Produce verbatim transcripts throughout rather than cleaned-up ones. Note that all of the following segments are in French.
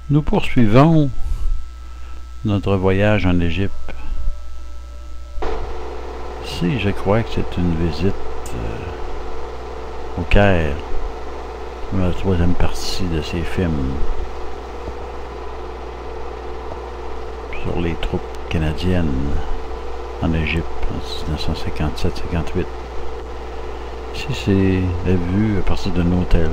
Nous poursuivons notre voyage en Égypte. Ici, je crois que c'est une visite euh, au Caire, la troisième partie de ces films sur les troupes canadiennes en Égypte en mille neuf cent cinquante-sept cinquante-huit. Ici, c'est la vue à partir d'un hôtel.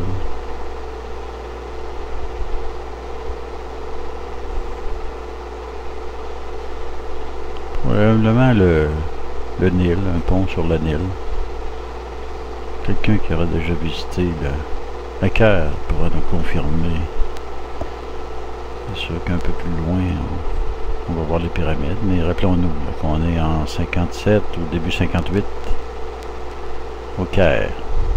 Probablement le, le Nil, un pont sur le Nil. Quelqu'un qui aurait déjà visité le, le Caire pourra nous confirmer. C'est sûr qu'un peu plus loin, on, on va voir les pyramides, mais rappelons-nous qu'on est en cinquante-sept ou début cinquante-huit au Caire.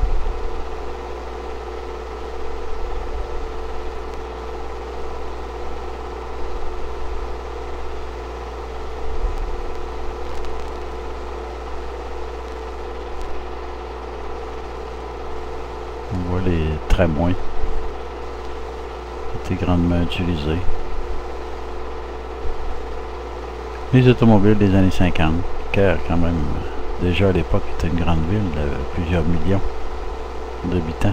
On voit les tramways qui étaient grandement utilisés. Les automobiles des années cinquante. Caire, quand même, déjà à l'époque, était une grande ville de plusieurs millions d'habitants.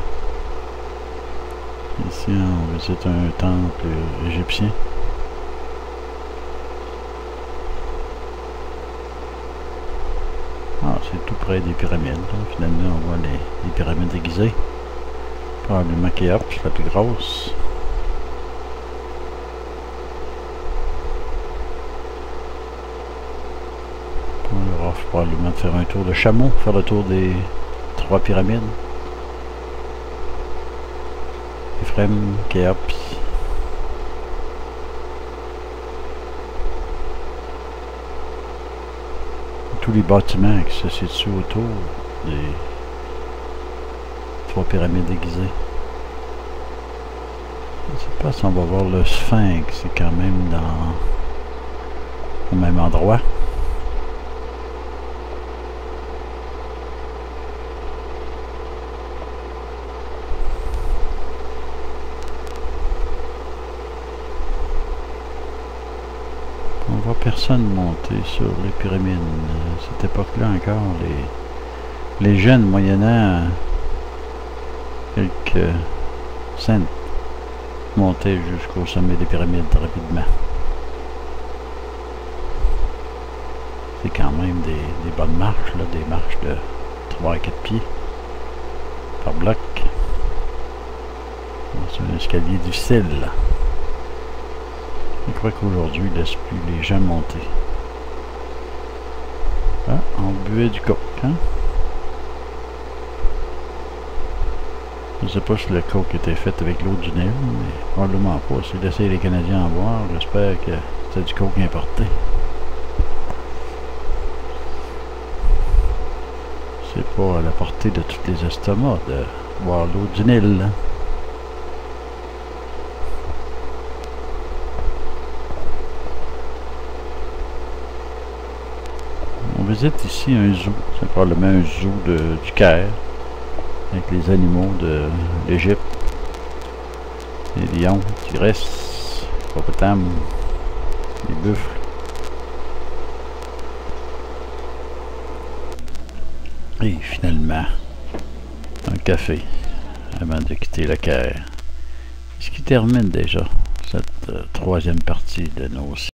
Ici, on visite un temple égyptien. Ah, c'est tout près des pyramides. Finalement, on voit les, les pyramides aiguisées. Probablement Khéops, la plus grosse. On leur offre probablement de faire un tour de chameau, faire le tour des trois pyramides. Éphrem, Khéops. Tous les bâtiments qui se situent autour des trois pyramides aiguisées. Je ne sais pas si on va voir le Sphinx, c'est quand même dans au même endroit. On voit personne monter sur les pyramides. À cette époque-là encore, les, les jeunes moyennant quelques cents montaient jusqu'au sommet des pyramides rapidement. C'est quand même des, des bonnes marches, là, des marches de trois à quatre pieds par bloc. C'est un escalier difficile, là. Je crois qu'aujourd'hui, il ne laisse plus les gens monter. Ah, on buvait du coke, hein? Je ne sais pas si le coke était fait avec l'eau du Nil, mais probablement pas. Si laisser les Canadiens en boire, j'espère que c'est du coke importé. C'est pas à la portée de tous les estomacs de boire l'eau du Nil, hein? On visite ici un zoo, c'est probablement un zoo de, du Caire, avec les animaux de l'Égypte, les lions, tigresses, hippopotames, les buffles. Et finalement, un café avant de quitter le Caire. Ce qui termine déjà cette euh, troisième partie de nos